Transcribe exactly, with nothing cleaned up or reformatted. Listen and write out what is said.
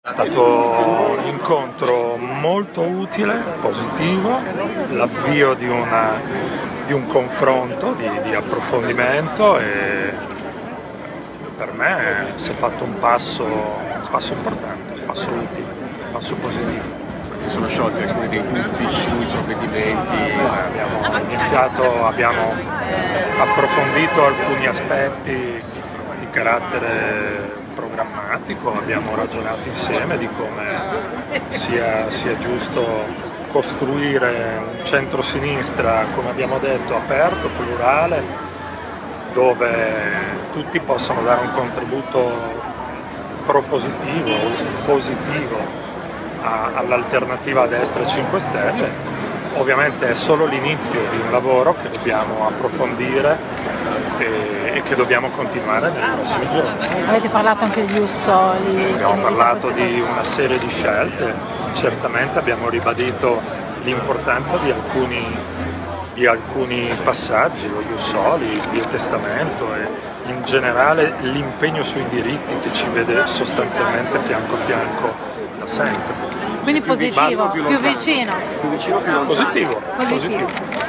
È stato un incontro molto utile, positivo, l'avvio di, una, di un confronto, di, di approfondimento e per me si è fatto un passo, un passo importante, un passo utile, un passo positivo. Si sono sciolti alcuni dei dubbi sui provvedimenti. Abbiamo iniziato, abbiamo approfondito alcuni aspetti di carattere programmatico, abbiamo ragionato insieme di come sia, sia giusto costruire un centro-sinistra, come abbiamo detto, aperto, plurale, dove tutti possono dare un contributo propositivo, positivo all'alternativa a destra e cinque Stelle. Ovviamente è solo l'inizio di un lavoro che dobbiamo approfondire e, e che dobbiamo continuare nei prossimi giorni. Avete parlato anche degli Ussoli? Abbiamo parlato di una serie di scelte, certamente abbiamo ribadito l'importanza di alcuni, di alcuni passaggi, lo Ussoli, il biotestamento e in generale l'impegno sui diritti che ci vede sostanzialmente fianco a fianco da sempre. Quindi positivo, più, più vicino. Più vicino, più lontano. Positivo, Positivo. positivo.